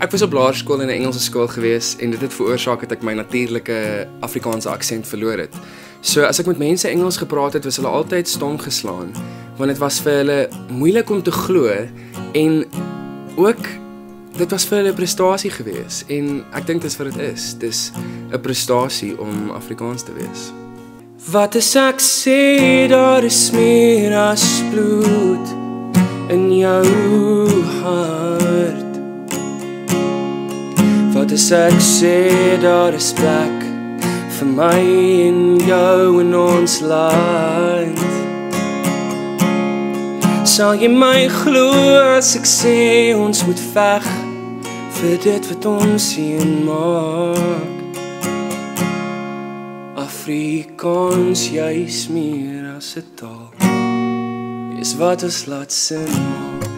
Ek was op laerskool in 'n Engelse skool gewees en dit het veroorsaak dat ek my natuurlike Afrikaanse aksent verloor het. So as ek met mense Engels gepraat het, was hulle altyd stom geslaan, want dit was vir hulle moeilik om te glo en ook dit was vir hulle 'n prestasie gewees en ek dink dis wat dit is. Dis 'n prestasie om Afrikaans te wees. Wat as ek sê daar is meer as bloed in jou hart? Wat as ek sê daar is plek vir my en jou in ons land? Sal jy my glo as ek sê ons moet veg vir dit wat ons een maak? Afrikaans juis meer as 'n taal is wat ons laat sin maak.